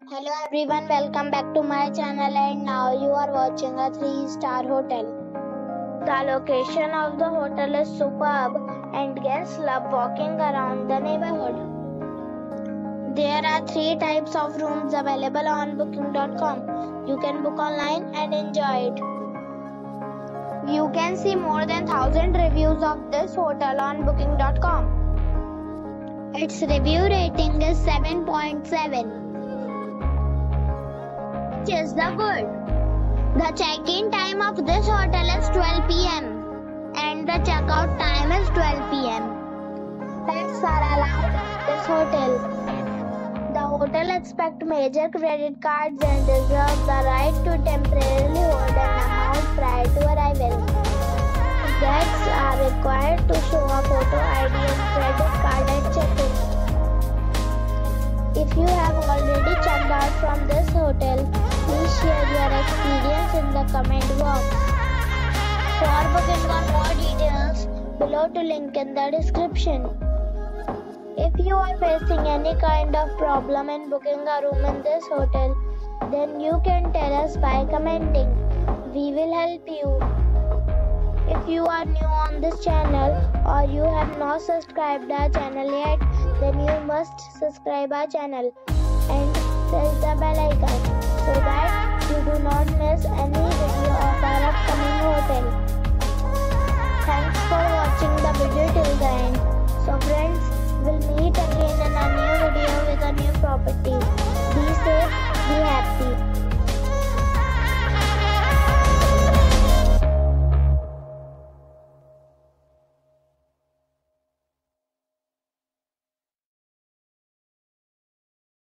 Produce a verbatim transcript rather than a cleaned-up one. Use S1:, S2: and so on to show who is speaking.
S1: Hello everyone, welcome back to my channel, and now you are watching a three star hotel. The location of the hotel is superb and guests love walking around the neighborhood. There are three types of rooms available on booking dot com. You can book online and enjoy it. You can see more than one thousand reviews of this hotel on booking dot com. Its review rating is seven point seven. Is the good. The check-in time of this hotel is twelve p m and the check-out time is twelve p m Pets are allowed at this hotel. The hotel accepts major credit cards and reserves the right to temporarily hold an amount prior to arrival. Guests are required to show a photo I D and credit card at check-in. If you have already checked out from this hotel, please share your experience in the comment box. For booking or more details, below to link in the description. If you are facing any kind of problem in booking a room in this hotel, then you can tell us by commenting. We will help you. If you are new on this channel or you have not subscribed our channel yet, then you must subscribe our channel and press the bell icon so that you do not miss any video of our upcoming hotel. Thanks for watching the video till the end. So friends, we'll meet again in a new video.